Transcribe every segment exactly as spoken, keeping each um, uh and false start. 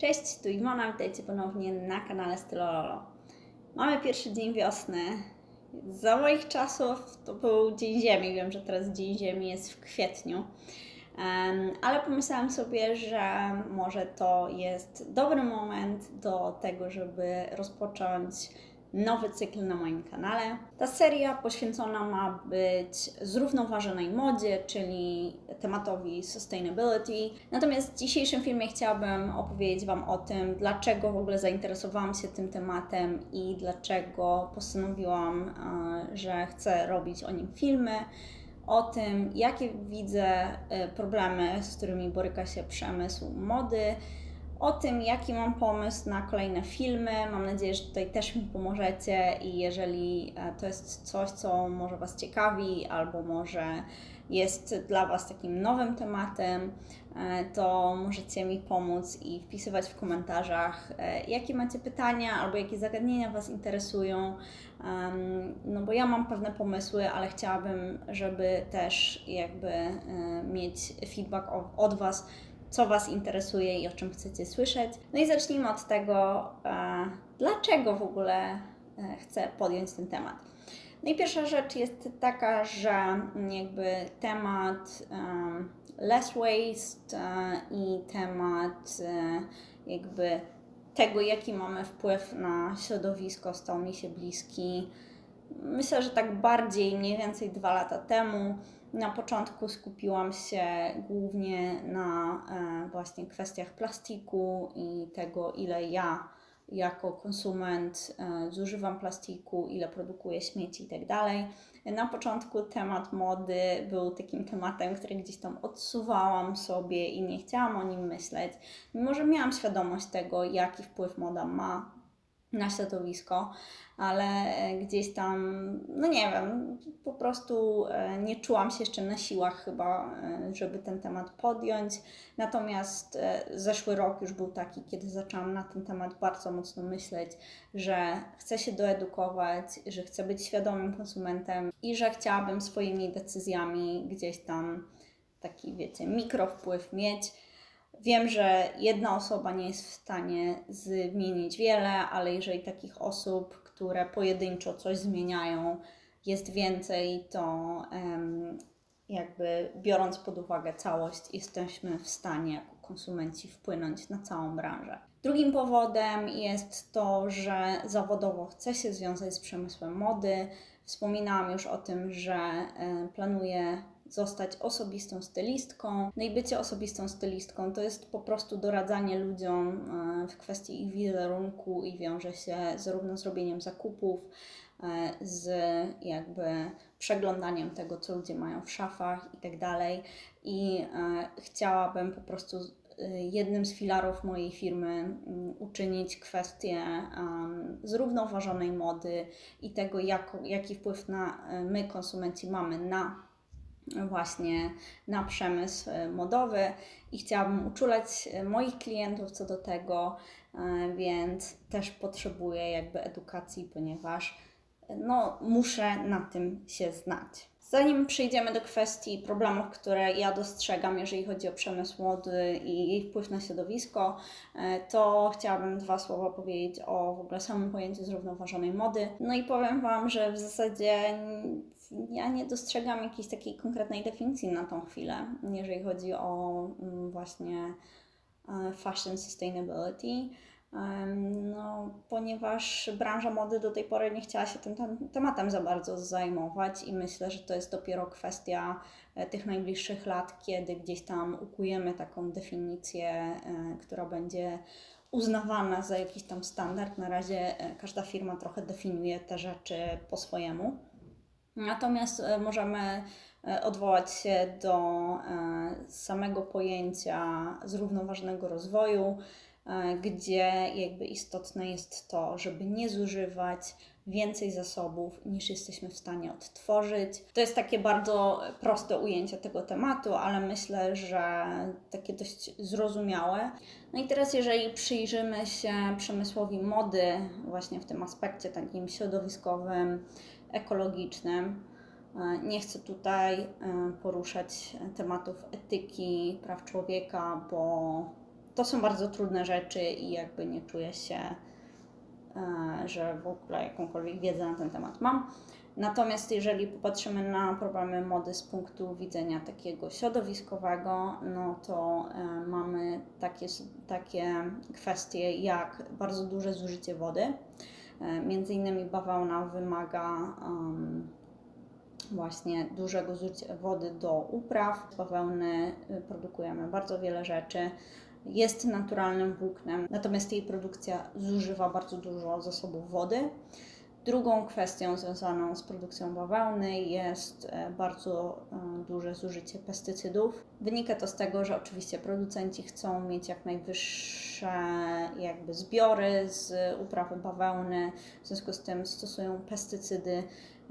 Cześć, tu Iwona, witajcie ponownie na kanale Stylololo. Mamy pierwszy dzień wiosny. Za moich czasów to był Dzień Ziemi. Wiem, że teraz Dzień Ziemi jest w kwietniu. Um, ale pomyślałam sobie, że może to jest dobry moment do tego, żeby rozpocząć nowy cykl na moim kanale. Ta seria poświęcona ma być zrównoważonej modzie, czyli tematowi sustainability. Natomiast w dzisiejszym filmie chciałabym opowiedzieć Wam o tym, dlaczego w ogóle zainteresowałam się tym tematem i dlaczego postanowiłam, że chcę robić o nim filmy. O tym, jakie widzę problemy, z którymi boryka się przemysł mody, o tym, jaki mam pomysł na kolejne filmy. Mam nadzieję, że tutaj też mi pomożecie i jeżeli to jest coś, co może Was ciekawi albo może jest dla Was takim nowym tematem, to możecie mi pomóc i wpisywać w komentarzach, jakie macie pytania albo jakie zagadnienia Was interesują. No bo ja mam pewne pomysły, ale chciałabym, żeby też jakby mieć feedback od Was, co Was interesuje i o czym chcecie słyszeć. No i zacznijmy od tego, dlaczego w ogóle chcę podjąć ten temat. No i pierwsza rzecz jest taka, że jakby temat less waste i temat jakby tego, jaki mamy wpływ na środowisko, stał mi się bliski. Myślę, że tak bardziej mniej więcej dwa lata temu. Na początku skupiłam się głównie na właśnie kwestiach plastiku i tego, ile ja jako konsument zużywam plastiku, ile produkuję śmieci i tak dalej. Na początku temat mody był takim tematem, który gdzieś tam odsuwałam sobie i nie chciałam o nim myśleć, mimo że miałam świadomość tego, jaki wpływ moda ma na środowisko, ale gdzieś tam, no nie wiem, po prostu nie czułam się jeszcze na siłach chyba, żeby ten temat podjąć. Natomiast zeszły rok już był taki, kiedy zaczęłam na ten temat bardzo mocno myśleć, że chcę się doedukować, że chcę być świadomym konsumentem i że chciałabym swoimi decyzjami gdzieś tam taki, wiecie, mikrowpływ mieć. Wiem, że jedna osoba nie jest w stanie zmienić wiele, ale jeżeli takich osób, które pojedynczo coś zmieniają, jest więcej, to um, jakby biorąc pod uwagę całość, jesteśmy w stanie jako konsumenci wpłynąć na całą branżę. Drugim powodem jest to, że zawodowo chcę się związać z przemysłem mody. Wspominałam już o tym, że e, planuję zostać osobistą stylistką. No i bycie osobistą stylistką to jest po prostu doradzanie ludziom w kwestii ich wizerunku i wiąże się zarówno z robieniem zakupów, z jakby przeglądaniem tego, co ludzie mają w szafach i tak dalej. I chciałabym po prostu jednym z filarów mojej firmy uczynić kwestię zrównoważonej mody i tego, jak, jaki wpływ na, my, konsumenci, mamy na właśnie na przemysł modowy i chciałabym uczulać moich klientów co do tego, więc też potrzebuję jakby edukacji, ponieważ no, muszę na tym się znać. Zanim przejdziemy do kwestii problemów, które ja dostrzegam, jeżeli chodzi o przemysł mody i jej wpływ na środowisko, to chciałabym dwa słowa powiedzieć o w ogóle samym pojęciu zrównoważonej mody. No i powiem Wam, że w zasadzie ja nie dostrzegam jakiejś takiej konkretnej definicji na tą chwilę, jeżeli chodzi o właśnie fashion sustainability. No, ponieważ branża mody do tej pory nie chciała się tym tematem za bardzo zajmować i myślę, że to jest dopiero kwestia tych najbliższych lat, kiedy gdzieś tam ukujemy taką definicję, która będzie uznawana za jakiś tam standard. Na razie każda firma trochę definiuje te rzeczy po swojemu. Natomiast możemy odwołać się do samego pojęcia zrównoważonego rozwoju, gdzie jakby istotne jest to, żeby nie zużywać więcej zasobów niż jesteśmy w stanie odtworzyć. To jest takie bardzo proste ujęcie tego tematu, ale myślę, że takie dość zrozumiałe. No i teraz jeżeli przyjrzymy się przemysłowi mody właśnie w tym aspekcie takim środowiskowym, ekologicznym, nie chcę tutaj poruszać tematów etyki, praw człowieka, bo to są bardzo trudne rzeczy i jakby nie czuję się, że w ogóle jakąkolwiek wiedzę na ten temat mam. Natomiast jeżeli popatrzymy na problemy mody z punktu widzenia takiego środowiskowego, no to e, mamy takie, takie kwestie jak bardzo duże zużycie wody. E, między innymi bawełna wymaga um, właśnie dużego zużycia wody do upraw. Z bawełny produkujemy bardzo wiele rzeczy. Jest naturalnym włóknem, natomiast jej produkcja zużywa bardzo dużo zasobów wody. Drugą kwestią związaną z produkcją bawełny jest bardzo duże zużycie pestycydów. Wynika to z tego, że oczywiście producenci chcą mieć jak najwyższe jakby zbiory z uprawy bawełny, w związku z tym stosują pestycydy,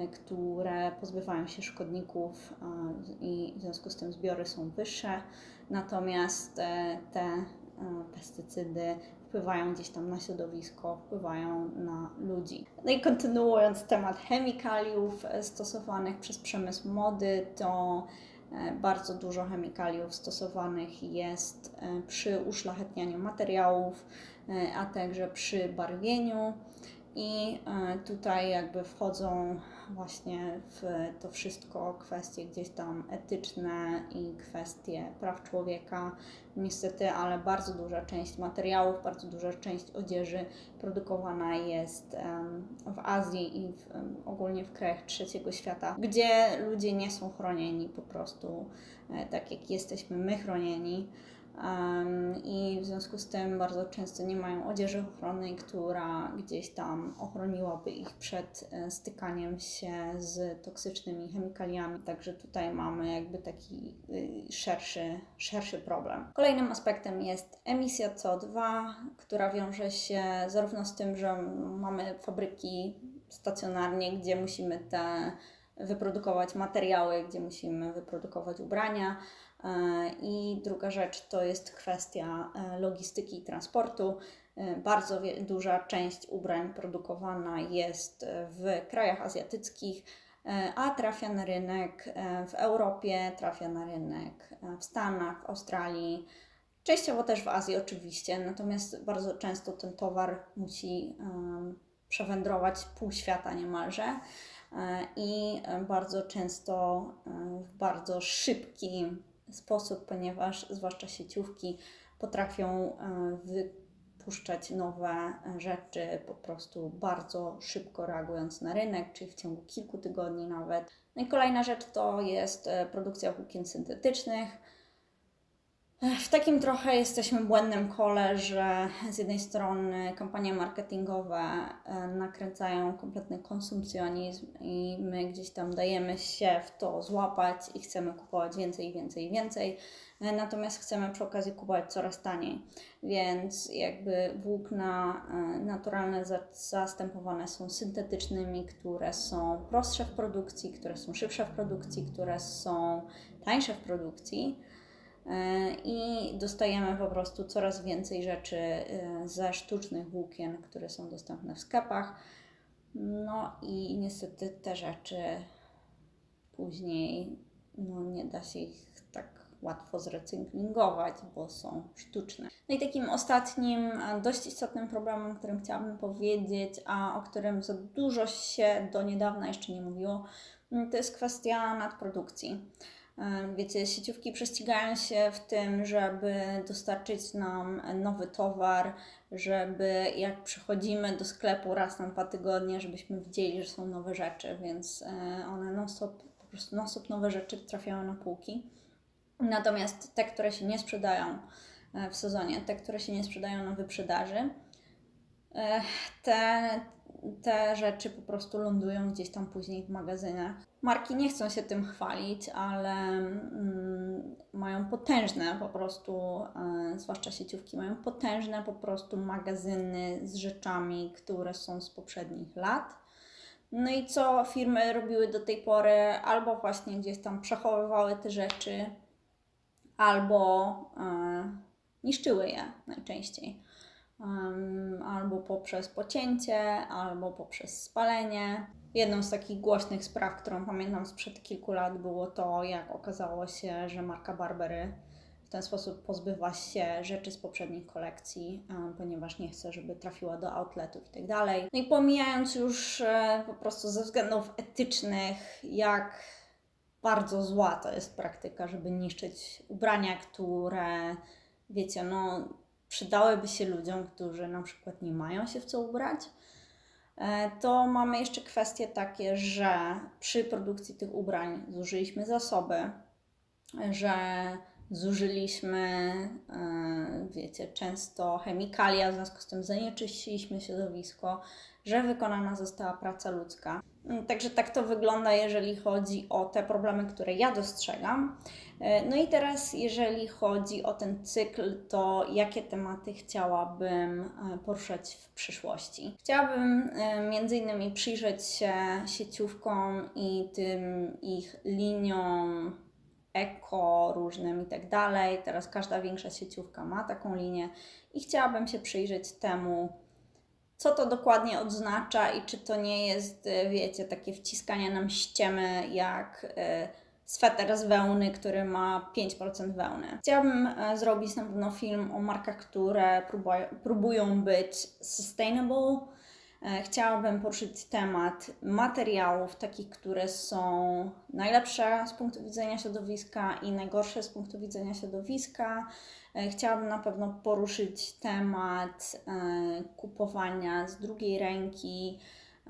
które pozbywają się szkodników i w związku z tym zbiory są wyższe, natomiast te pestycydy wpływają gdzieś tam na środowisko, wpływają na ludzi. No i kontynuując temat chemikaliów stosowanych przez przemysł mody, to bardzo dużo chemikaliów stosowanych jest przy uszlachetnianiu materiałów, a także przy barwieniu. I tutaj jakby wchodzą właśnie w to wszystko kwestie gdzieś tam etyczne i kwestie praw człowieka. Niestety, ale bardzo duża część materiałów, bardzo duża część odzieży produkowana jest w Azji i w, ogólnie w krajach trzeciego świata, gdzie ludzie nie są chronieni po prostu tak jak jesteśmy my chronieni. Um, I w związku z tym bardzo często nie mają odzieży ochronnej, która gdzieś tam ochroniłaby ich przed e, stykaniem się z toksycznymi chemikaliami. Także tutaj mamy jakby taki y, szerszy, szerszy problem. Kolejnym aspektem jest emisja C O dwa, która wiąże się zarówno z tym, że mamy fabryki stacjonarnie, gdzie musimy te wyprodukować materiały, gdzie musimy wyprodukować ubrania. I druga rzecz to jest kwestia logistyki i transportu. Bardzo duża część ubrań produkowana jest w krajach azjatyckich, a trafia na rynek w Europie, trafia na rynek w Stanach, w Australii, częściowo też w Azji oczywiście, natomiast bardzo często ten towar musi przewędrować pół świata niemalże i bardzo często w bardzo szybkim sposób, ponieważ zwłaszcza sieciówki potrafią wypuszczać nowe rzeczy po prostu bardzo szybko reagując na rynek, czyli w ciągu kilku tygodni nawet. No i kolejna rzecz to jest produkcja włókien syntetycznych. W takim trochę jesteśmy błędnym kole, że z jednej strony kampanie marketingowe nakręcają kompletny konsumpcjonizm i my gdzieś tam dajemy się w to złapać i chcemy kupować więcej, więcej, więcej, natomiast chcemy przy okazji kupować coraz taniej, więc jakby włókna naturalne zastępowane są syntetycznymi, które są prostsze w produkcji, które są szybsze w produkcji, które są tańsze w produkcji. I dostajemy po prostu coraz więcej rzeczy ze sztucznych włókien, które są dostępne w sklepach. No i niestety te rzeczy później no nie da się ich tak łatwo zrecyklingować, bo są sztuczne. No i takim ostatnim, dość istotnym problemem, o którym chciałabym powiedzieć, a o którym za dużo się do niedawna jeszcze nie mówiło, to jest kwestia nadprodukcji. Wiecie, sieciówki prześcigają się w tym, żeby dostarczyć nam nowy towar, żeby jak przychodzimy do sklepu raz na dwa tygodnie, żebyśmy widzieli, że są nowe rzeczy, więc one non-stop, po prostu non-stop nowe rzeczy trafiają na półki. Natomiast te, które się nie sprzedają w sezonie, te, które się nie sprzedają na wyprzedaży, te, te rzeczy po prostu lądują gdzieś tam później w magazynach. Marki nie chcą się tym chwalić, ale mm, mają potężne po prostu, e, zwłaszcza sieciówki, mają potężne po prostu magazyny z rzeczami, które są z poprzednich lat. No i co firmy robiły do tej pory? Albo właśnie gdzieś tam przechowywały te rzeczy, albo e, niszczyły je najczęściej. Um, albo poprzez pocięcie, albo poprzez spalenie. Jedną z takich głośnych spraw, którą pamiętam sprzed kilku lat, było to, jak okazało się, że marka Burberry W ten sposób pozbywa się rzeczy z poprzednich kolekcji, ponieważ nie chce, żeby trafiła do outletów i tak dalej. No i pomijając już po prostu ze względów etycznych, jak bardzo zła to jest praktyka, żeby niszczyć ubrania, które, wiecie, no przydałyby się ludziom, którzy na przykład nie mają się w co ubrać, to mamy jeszcze kwestie takie, że przy produkcji tych ubrań zużyliśmy zasoby, że zużyliśmy, wiecie, często chemikalia, w związku z tym zanieczyściliśmy środowisko, że wykonana została praca ludzka. Także tak to wygląda, jeżeli chodzi o te problemy, które ja dostrzegam. No i teraz, jeżeli chodzi o ten cykl, to jakie tematy chciałabym poruszać w przyszłości? Chciałabym między innymi przyjrzeć się sieciówkom i tym ich liniom eko różnym i tak dalej. Teraz każda większa sieciówka ma taką linię i chciałabym się przyjrzeć temu, co to dokładnie oznacza i czy to nie jest, wiecie, takie wciskanie nam ściemy jak sweter z wełny, który ma pięć procent wełny. Chciałabym zrobić na pewno film o markach, które próbują być sustainable. Chciałabym poruszyć temat materiałów, takich, które są najlepsze z punktu widzenia środowiska i najgorsze z punktu widzenia środowiska. Chciałabym na pewno poruszyć temat kupowania z drugiej ręki,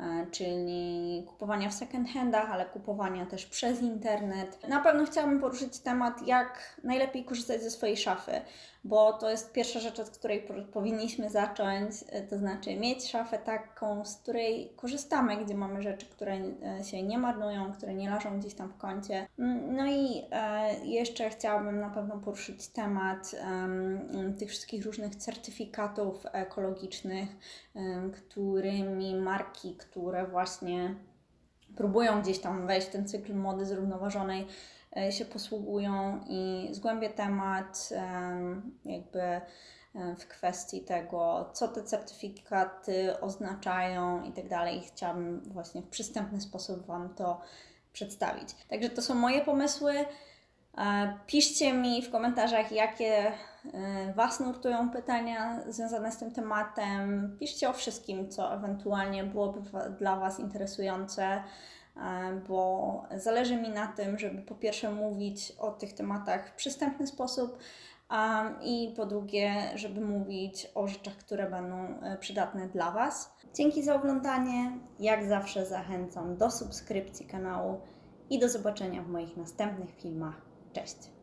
czyli kupowania w second handach, ale kupowania też przez internet. Na pewno chciałabym poruszyć temat, jak najlepiej korzystać ze swojej szafy, bo to jest pierwsza rzecz, od której powinniśmy zacząć, to znaczy mieć szafę taką, z której korzystamy, gdzie mamy rzeczy, które się nie marnują, które nie leżą gdzieś tam w kącie. No i jeszcze chciałabym na pewno poruszyć temat um, tych wszystkich różnych certyfikatów ekologicznych, um, którymi marki, które właśnie próbują gdzieś tam wejść w ten cykl mody zrównoważonej, się posługują i zgłębię temat jakby w kwestii tego, co te certyfikaty oznaczają i tak dalej. Chciałabym właśnie w przystępny sposób Wam to przedstawić. Także to są moje pomysły. Piszcie mi w komentarzach, jakie Was nurtują pytania związane z tym tematem. Piszcie o wszystkim, co ewentualnie byłoby dla Was interesujące, bo zależy mi na tym, żeby po pierwsze mówić o tych tematach w przystępny sposób i po drugie, żeby mówić o rzeczach, które będą przydatne dla Was. Dzięki za oglądanie. Jak zawsze zachęcam do subskrypcji kanału i do zobaczenia w moich następnych filmach. Cześć!